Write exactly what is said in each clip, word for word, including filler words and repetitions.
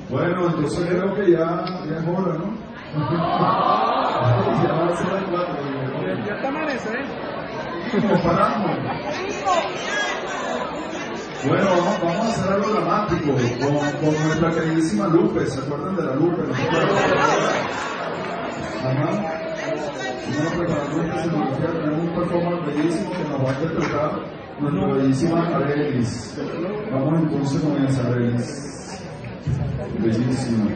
Bueno, entonces creo que ya, ya es hora, ¿no? Ya va a ser las cuatro. Ya está amanecer, ¿eh? Nos paramos. Bueno, vamos, vamos a hacer algo dramático con, con nuestra queridísima Lupe. ¿Se acuerdan de la Lupe? ¿No se acuerdan? Ajá. Vamos a preparar nuestra escenografía. Tenemos un performance bellísimo que nos va a interpretar nuestra bellísima Arelis. Vamos entonces con esa Arelis. Bellísima.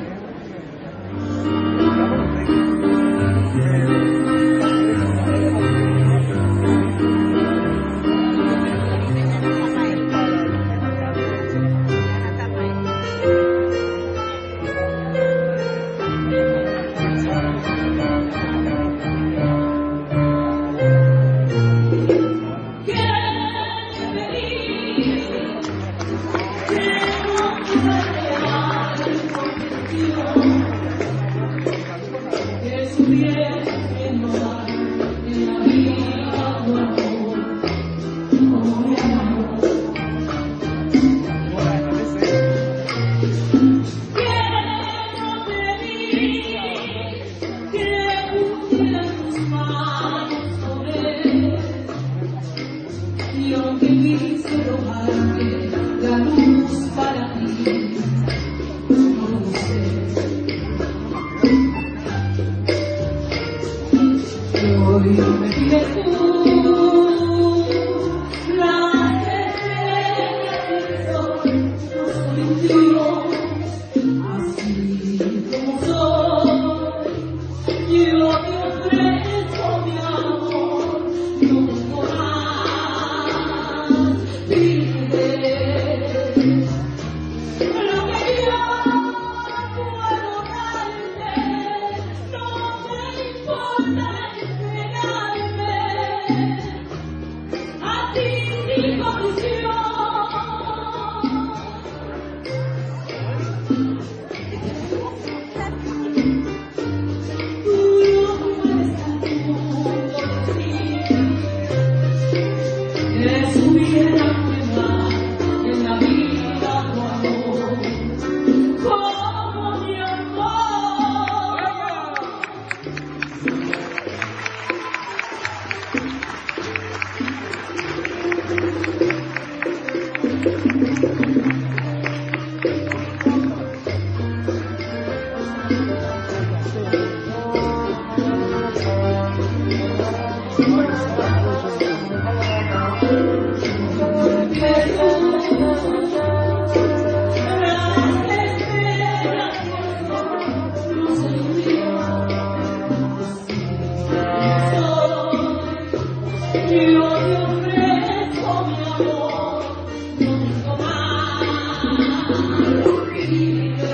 Thank you.